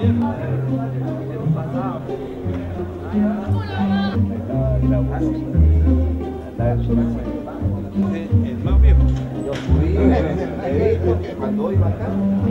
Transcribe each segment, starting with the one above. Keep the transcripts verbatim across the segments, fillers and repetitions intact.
El más viejo. Yo fui, eh, cuando iba acá.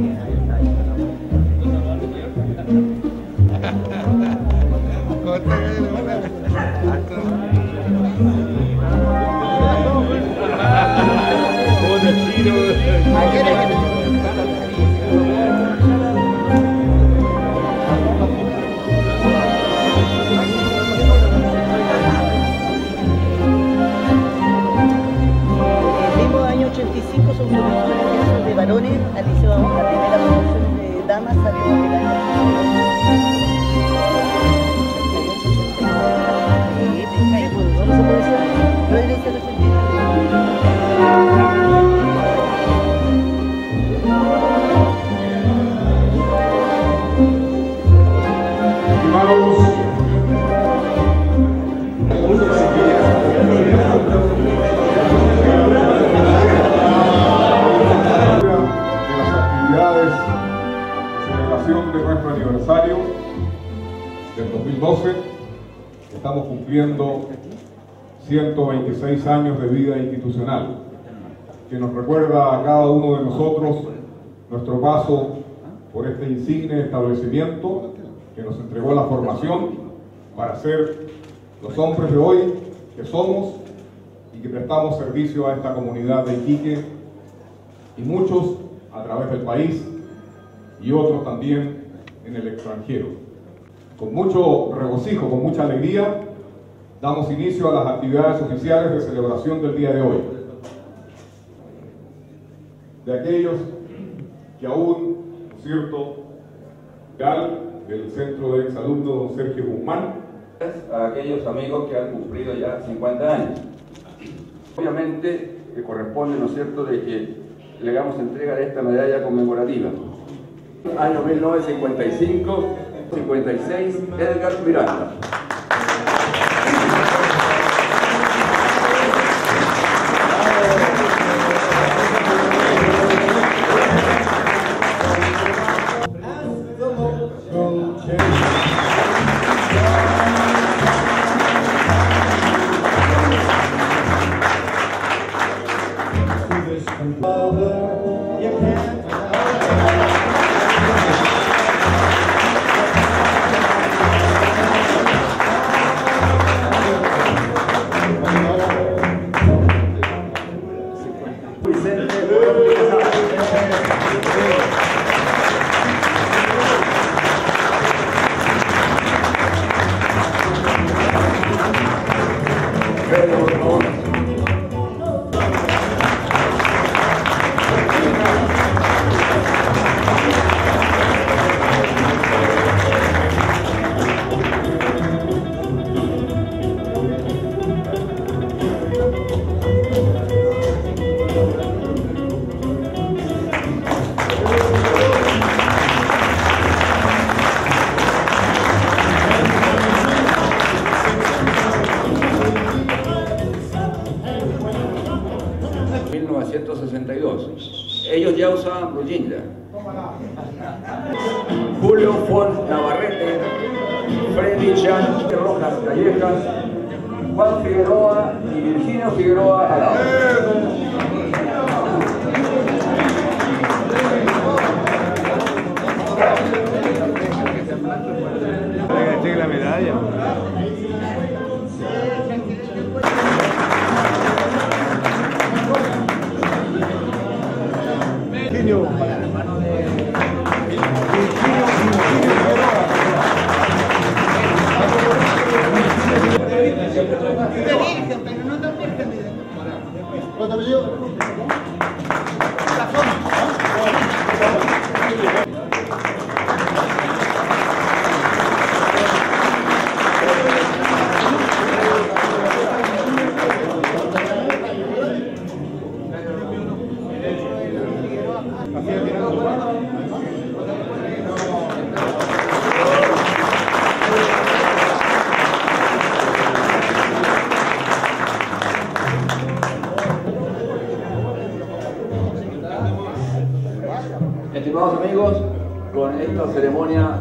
ochenta y cinco son promociones de varones al liceo. La primera promoción de damas salió en el año ochenta y ocho, ochenta y nueve. No se puede ser, no debe ser ochenta y de nuestro aniversario del dos mil doce, estamos cumpliendo ciento veintiséis años de vida institucional, que nos recuerda a cada uno de nosotros nuestro paso por este insigne establecimiento que nos entregó la formación para ser los hombres de hoy que somos y que prestamos servicio a esta comunidad de Iquique y muchos a través del país y otros también en el extranjero. Con mucho regocijo, con mucha alegría, damos inicio a las actividades oficiales de celebración del día de hoy. De aquellos que aún, ¿no es cierto?, del Centro de Exalumnos don Sergio Guzmán, a aquellos amigos que han cumplido ya cincuenta años. Obviamente que corresponde, ¿no es cierto?, de que le hagamos entrega de esta medalla conmemorativa. Año mil novecientos cincuenta y cinco, cincuenta y seis, Edgar Miranda. mil novecientos sesenta y dos. Ellos ya usaban blue jean. Julio Font Navarrete, Freddy Chan Rojas Callejas, Juan Figueroa y Virginio Figueroa Alao. La medalla. Virginio, hermano de Virginio, Virgen, pero no tan virgen. esta ceremonia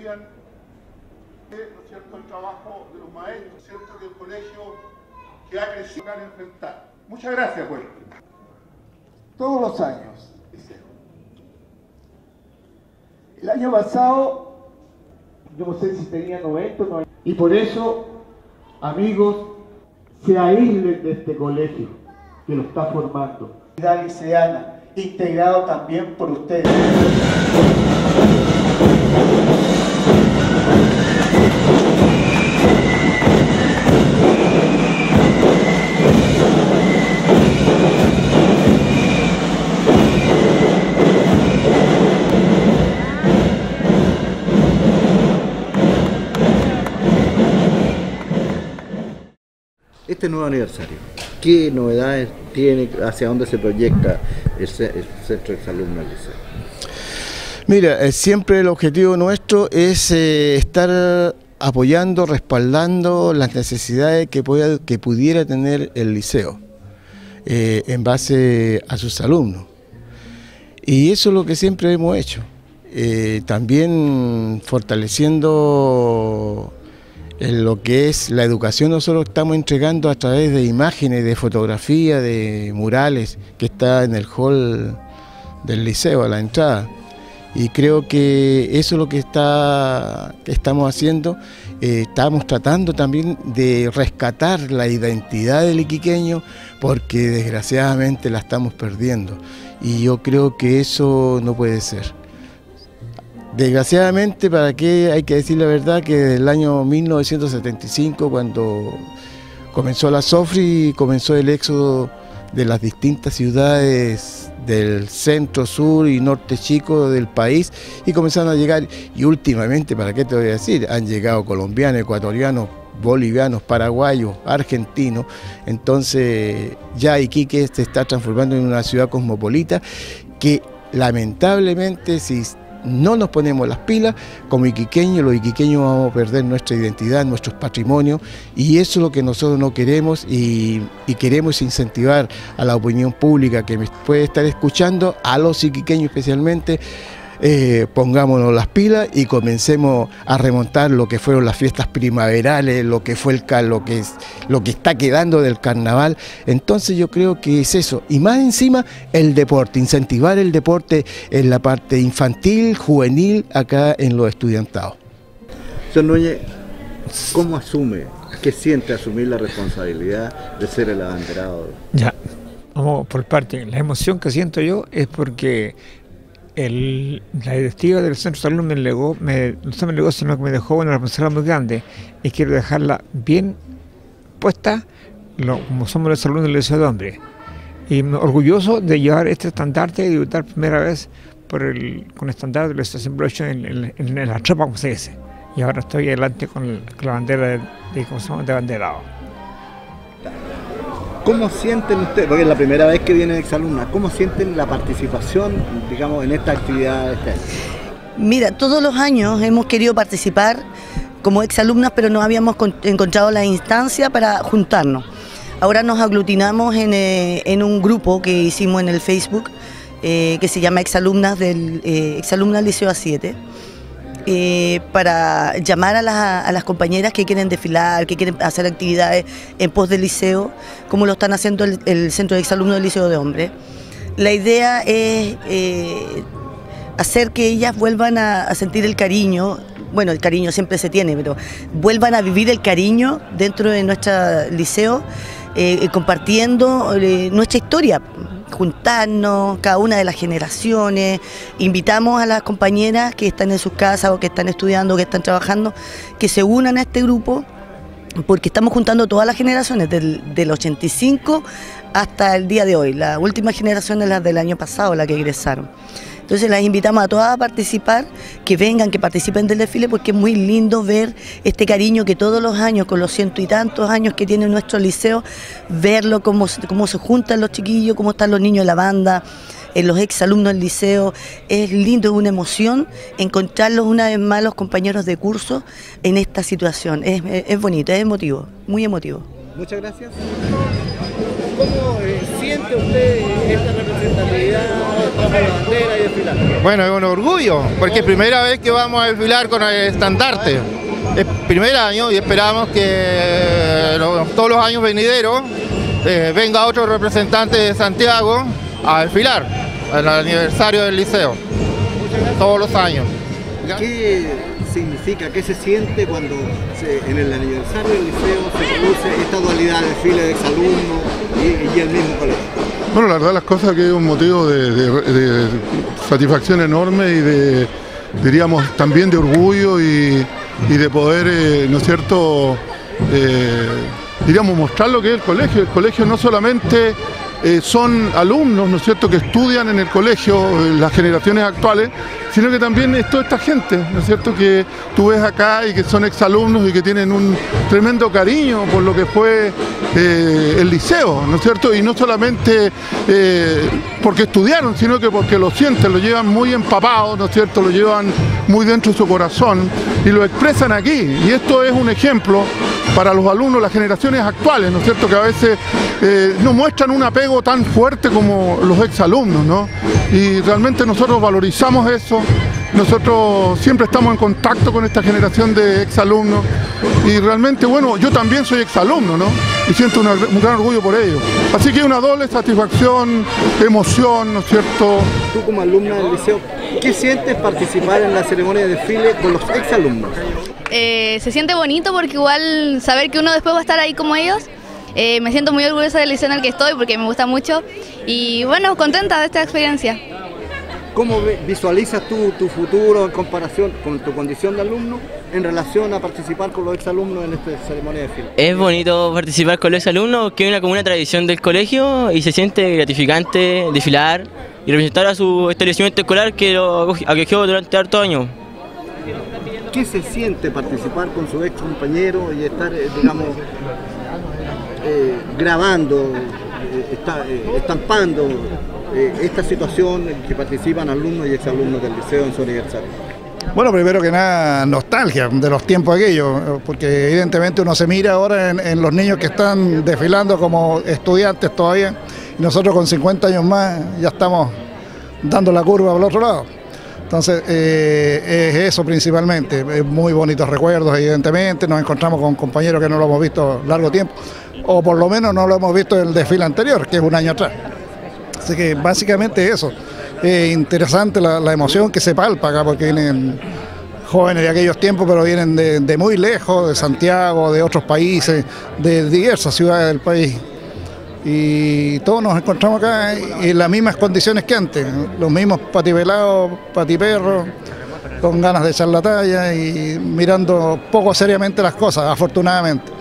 aprecian, ¿no es cierto?, el trabajo de los maestros, ¿cierto?, que el colegio que ha crecido para enfrentar. Muchas gracias, pues. Todos los años, liceo. El año pasado, yo no sé si tenía noventa o noventa, y por eso, amigos, se aíslen de este colegio que lo está formando. La liceana, integrado también por ustedes. Este nuevo aniversario, ¿qué novedades tiene? ¿Hacia dónde se proyecta el, el Centro de Exalumnos del Liceo? Mira, eh, siempre el objetivo nuestro es eh, estar apoyando, respaldando las necesidades que, pueda, que pudiera tener el liceo eh, en base a sus alumnos. Y eso es lo que siempre hemos hecho. Eh, también fortaleciendo en lo que es la educación, nosotros estamos entregando a través de imágenes, de fotografía, de murales que está en el hall del liceo, a la entrada. Y creo que eso es lo que, está, que estamos haciendo. Eh, estamos tratando también de rescatar la identidad del iquiqueño, porque desgraciadamente la estamos perdiendo. Y yo creo que eso no puede ser. Desgraciadamente, ¿para qué? Hay que decir la verdad que desde el año mil novecientos setenta y cinco, cuando comenzó la SOFRI, comenzó el éxodo de las distintas ciudades del centro, sur y norte chico del país, y comenzaron a llegar, y últimamente, ¿para qué te voy a decir? Han llegado colombianos, ecuatorianos, bolivianos, paraguayos, argentinos. Entonces ya Iquique se está transformando en una ciudad cosmopolita que lamentablemente, si no nos ponemos las pilas, como iquiqueños, los iquiqueños vamos a perder nuestra identidad, nuestros patrimonios, y eso es lo que nosotros no queremos, y, y queremos incentivar a la opinión pública que me puede estar escuchando, a los iquiqueños especialmente. Eh, pongámonos las pilas y comencemos a remontar lo que fueron las fiestas primaverales, lo que fue el lo que es, lo que está quedando del carnaval. Entonces yo creo que es eso, y más encima el deporte, incentivar el deporte en la parte infantil, juvenil, acá en los estudiantados. Señor Núñez, ¿cómo asume, qué siente asumir la responsabilidad de ser el abanderado? Ya, vamos por parte. La emoción que siento yo es porque El, la directiva del Centro de Salud me legó, me, no solo me legó, sino que me dejó una responsabilidad muy grande, y quiero dejarla bien puesta, lo, como somos los alumnos del Liceo de Hombres. Y me, orgulloso de llevar este estandarte y debutar primera vez por el, con el estandarte del Estación Brocho en, en, en, en la tropa, como se dice. Y ahora estoy adelante con, el, con la bandera de, de, ¿cómo se llama?, de banderado. ¿Cómo sienten ustedes, porque es la primera vez que vienen exalumnas, cómo sienten la participación, digamos, en esta actividad este año? Mira, todos los años hemos querido participar como exalumnas, pero no habíamos encontrado la instancia para juntarnos. Ahora nos aglutinamos en, eh, en un grupo que hicimos en el Facebook, eh, que se llama Exalumnas del eh, Exalumnas Liceo A siete. Eh, para llamar a, la, a las compañeras que quieren desfilar, que quieren hacer actividades en pos del liceo, como lo están haciendo el, el Centro de Exalumnos del Liceo de Hombres. La idea es eh, hacer que ellas vuelvan a, a sentir el cariño, bueno, el cariño siempre se tiene, pero vuelvan a vivir el cariño dentro de nuestro liceo, eh, compartiendo eh, nuestra historia, juntarnos, cada una de las generaciones. Invitamos a las compañeras que están en sus casas o que están estudiando o que están trabajando, que se unan a este grupo, porque estamos juntando todas las generaciones, del, del ochenta y cinco hasta el día de hoy. La última generación es la del año pasado, la que egresaron. Entonces las invitamos a todas a participar, que vengan, que participen del desfile, porque es muy lindo ver este cariño que todos los años, con los ciento y tantos años que tiene nuestro liceo, verlo, cómo, cómo se juntan los chiquillos, cómo están los niños de la banda, eh, los exalumnos del liceo. Es lindo, es una emoción encontrarlos una vez más, los compañeros de curso, en esta situación. Es, es, es bonito, es emotivo, muy emotivo. Muchas gracias. ¿Cómo es? siente usted esta representatividad bajo la bandera y desfilar? Bueno, es un orgullo, porque es primera vez que vamos a desfilar con el estandarte. Es primer año y esperamos que todos los años venideros eh, venga otro representante de Santiago a desfilar en el aniversario del liceo, todos los años. ¿Qué significa, qué se siente cuando se, en el aniversario del liceo se produce esta dualidad de desfile de exalumnos y, y el mismo colegio? Bueno, la verdad las cosas que es un motivo de, de, de satisfacción enorme y de, diríamos, también de orgullo y, y de poder, eh, ¿no es cierto?, eh, diríamos, mostrar lo que es el colegio. El colegio no solamente eh, son alumnos, ¿no es cierto?, que estudian en el colegio, en las generaciones actuales, sino que también es toda esta gente, ¿no es cierto?, que tú ves acá y que son exalumnos y que tienen un tremendo cariño por lo que fue eh, el liceo, ¿no es cierto?, y no solamente eh, porque estudiaron, sino que porque lo sienten, lo llevan muy empapado, ¿no es cierto?, lo llevan muy dentro de su corazón y lo expresan aquí, y esto es un ejemplo para los alumnos, las generaciones actuales, ¿no es cierto?, que a veces eh, no muestran un apego tan fuerte como los exalumnos, ¿no? Y realmente nosotros valorizamos eso, nosotros siempre estamos en contacto con esta generación de exalumnos y realmente, bueno, yo también soy exalumno, ¿no? Y siento una, un gran orgullo por ello. Así que una doble satisfacción, emoción, ¿no es cierto? Tú como alumna del liceo, ¿qué sientes participar en la ceremonia de desfile con los exalumnos? Eh, se siente bonito porque igual saber que uno después va a estar ahí como ellos, eh, me siento muy orgullosa del liceo en el que estoy porque me gusta mucho y bueno, contenta de esta experiencia. ¿Cómo visualizas tú tu futuro en comparación con tu condición de alumno en relación a participar con los exalumnos en esta ceremonia de desfile? Es bonito participar con los exalumnos, que es una, como una tradición del colegio y se siente gratificante desfilar y representar a su establecimiento escolar que lo acogió durante hartos años. ¿Qué se siente participar con su ex compañero y estar, eh, digamos, eh, grabando, eh, está, eh, estampando eh, esta situación en que participan alumnos y exalumnos del liceo en su aniversario? Bueno, primero que nada, nostalgia de los tiempos aquellos, porque evidentemente uno se mira ahora en, en los niños que están desfilando como estudiantes todavía, y nosotros con cincuenta años más ya estamos dando la curva al otro lado. Entonces, eh, es eso principalmente, es muy bonitos recuerdos, evidentemente, nos encontramos con compañeros que no lo hemos visto largo tiempo, o por lo menos no lo hemos visto en el desfile anterior, que es un año atrás. Así que básicamente eso, es interesante la, la emoción que se palpa acá, porque vienen jóvenes de aquellos tiempos, pero vienen de, de muy lejos, de Santiago, de otros países, de diversas ciudades del país. Y todos nos encontramos acá en las mismas condiciones que antes, los mismos patipelados, patiperros, con ganas de echar la talla y mirando poco seriamente las cosas, afortunadamente.